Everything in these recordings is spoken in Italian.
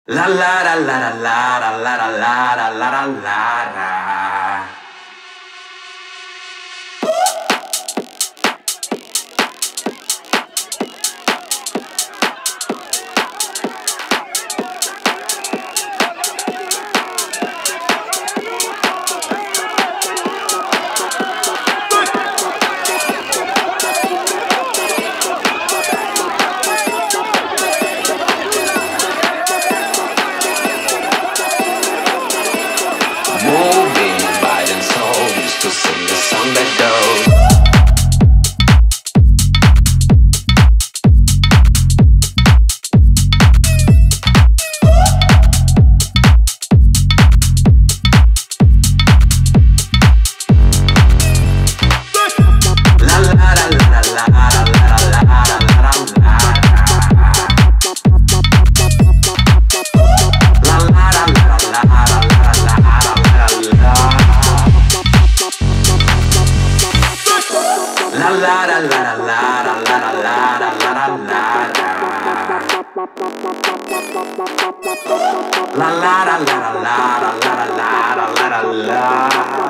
La la la la la la la la la la la la la. Moving by the soul used to sing a song that goes. La la la la la la la la la la la. La la la la la la la la la la la la. La la la la la la la la la la.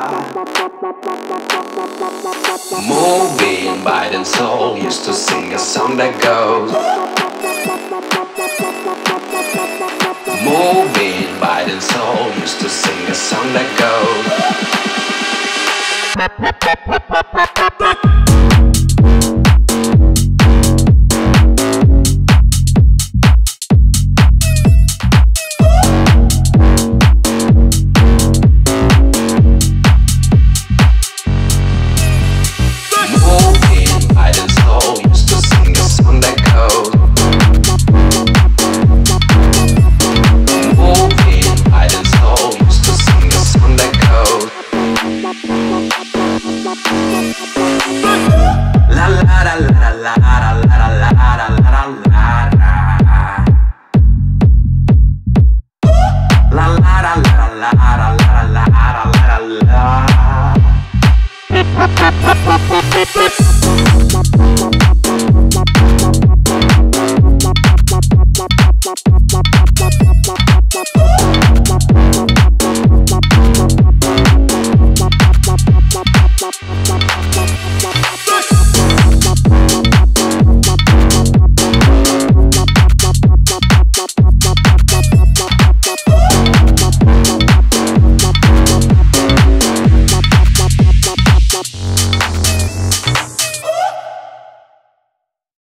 Moving by the soul used to sing a song that goes. Moving by the soul used to sing a song that goes.